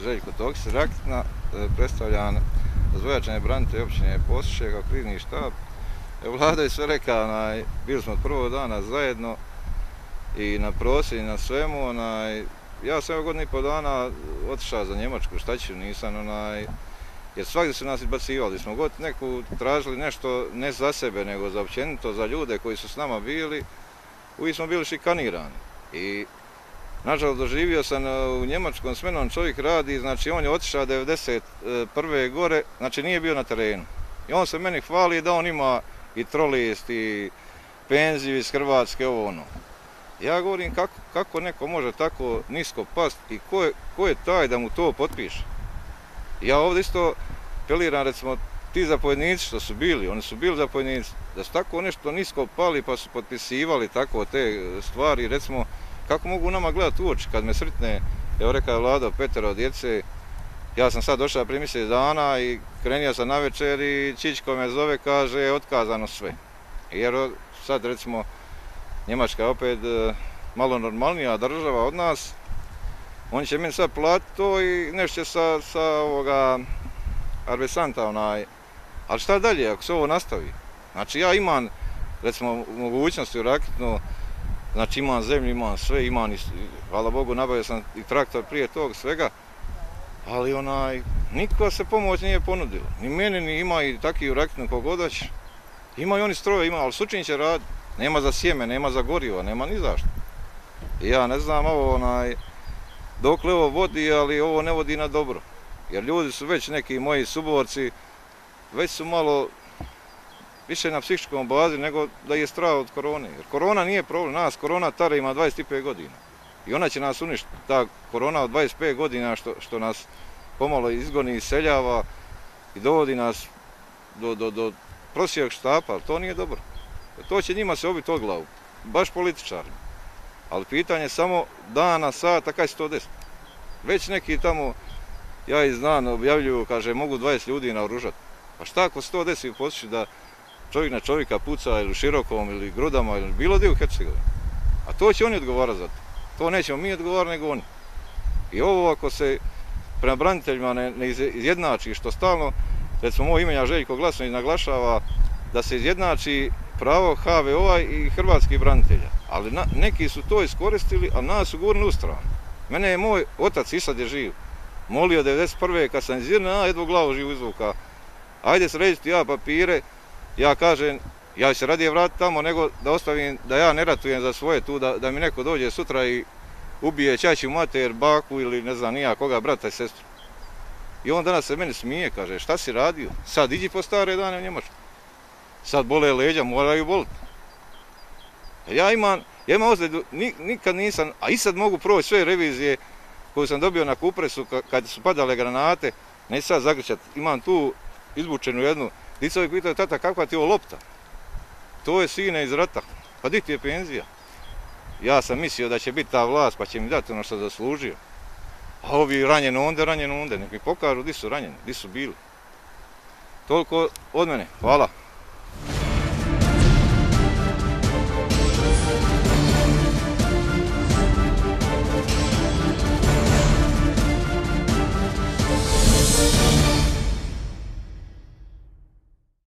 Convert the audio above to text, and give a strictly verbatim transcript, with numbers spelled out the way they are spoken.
Željko Toks, Rakitna, predstavljam razvojačene branitelje općine Posušje kao krizni štab. Vlada je sve rekla, bili smo od prvog dana zajedno i na prosvjedu i na svemu. Onaj, ja sam evo godinu i pol dana otišao za Njemačku, šta ću, nisam, onaj, jer svakdje su nas izbacivali. Smo god neku tražili nešto ne za sebe, nego za općenito, za ljude koji su s nama bili, uvijek smo bili šikanirani. I nažalost doživio sam u Njemačkom s menom čovjek radi, znači on je otišao devedeset prve gore, znači nije bio na terenu. I on se meni hvali da on ima i trolist i penziju iz Hrvatske, ovo ono. Ja govorim kako, kako neko može tako nisko past i ko je, ko je taj da mu to potpiše. Ja ovdje isto apeliram, recimo, ti zapovjednici što su bili, oni su bili zapovjednici, da su tako nešto nisko pali pa su potpisivali tako te stvari, recimo, kako mogu nama gledati u oči kad me sretne, evo rekao je Vlado, petero djece, ja sam sad došao prije mjesec dana i krenio sam na večer i Čičko me zove, kaže, otkazano sve. Jer sad recimo Njemačka je opet malo normalnija država od nas, oni će meni sad platiti to i nešto će sa, sa ovoga arbesanta onaj, ali šta dalje ako se ovo nastavi? Znači ja imam recimo mogućnosti u Rakitnu, znači imam zemlju, imam sve, imam i, hvala Bogu, nabavio sam i traktor prije tog svega, ali onaj, niko se pomoć nije ponudio. Ni meni, ni ima i takvi u Rakitnu kogodać. Ima i oni stroje, ima, ali sučin će raditi. Nema za sjeme, nema za gorivo, nema ni zašto. I ja ne znam ovo, onaj, dokle ovo vodi, ali ovo ne vodi na dobro. Jer ljudi su već neki moji suborci, već su malo više na psihičkom bazi nego da je strah od korone. Jer korona nije problem, nas korona tara ima dvadeset pet godina. I ona će nas uništiti, ta korona od dvadeset pet godina što, što nas pomalo izgoni, iseljava i dovodi nas do, do, do prosijeg štapa, ali to nije dobro. To će njima se obiti od glavu, baš političarima. Ali pitanje je samo dana, sata, kaj se to desi. Već neki tamo, ja i znam, objavljuju, kaže, mogu dvadeset ljudi naoružati. Pa šta ako se to desi u Posušju da čovjek na čovjeka puca ili Širokom ili Grudama ili bilo gdje u Hercegovini? A to će oni odgovarati za to. To nećemo mi odgovarati nego oni. I ovo ako se prema braniteljima ne, ne izjednači, što stalno, recimo moj imenja Željko Glasnović naglašava da se izjednači pravo ha ve o-a i hrvatskih branitelja. Ali na, neki su to iskoristili, a nas su gurnuli u stranu. Mene je moj otac, i sad je živ, molio devedeset prve kad sam izvirno, a jednu glavu živu izvuka. Ajde srediti ja papire, ja kažem, ja ću se radije vratiti tamo nego da ostavim, da ja ne ratujem za svoje tu, da, da mi neko dođe sutra i ubije ćaću mater, baku ili ne znam nija koga, brata i sestru. I on danas se meni smije, kaže, šta si radio? Sad iđi po stare dane u Njemačku. Sad bole leđa, moraju boliti. Ja imam, ja imam ozljedu, nikad nisam, a i sad mogu proći sve revizije koju sam dobio na Kupresu kad su padale granate, neću sad zagrčati, imam tu izbučenu jednu, dica uvijek pitaju, tata, kakva ti je ovo lopta? To je sine iz rata, pa di ti je penzija? Ja sam mislio da će biti ta vlast pa će mi dati ono što zaslužio. A ovi ranjeno onde, ranjeno onde, nek mi pokažu di su ranjeni, di su bili. Toliko od mene, hvala.